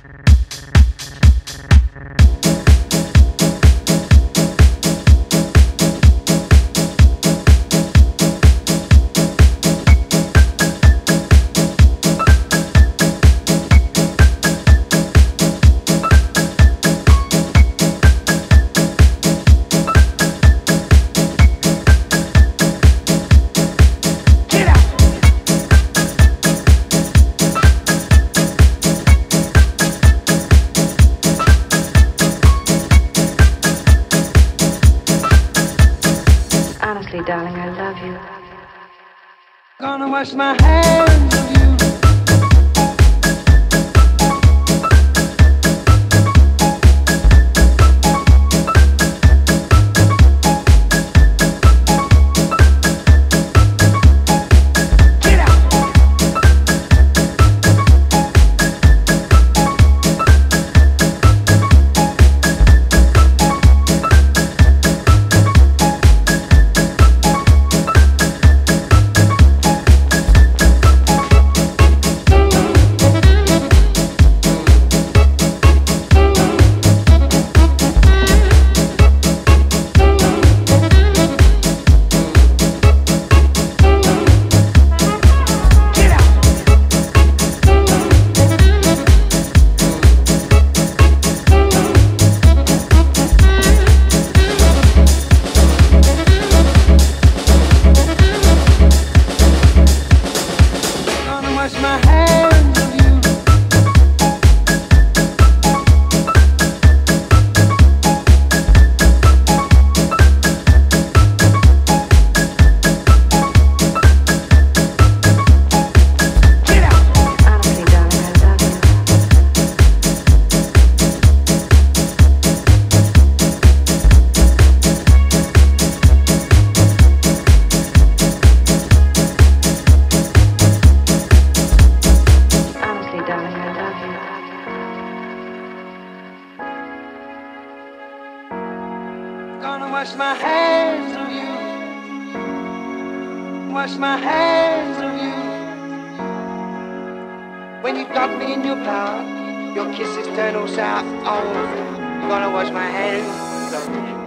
Honestly, darling, I love you. Gonna wash my hands of you. Gonna wash my hands of you. Wash my hands of you. When you got me in your power, your kisses turn all sour. Oh, gonna wash my hands of you.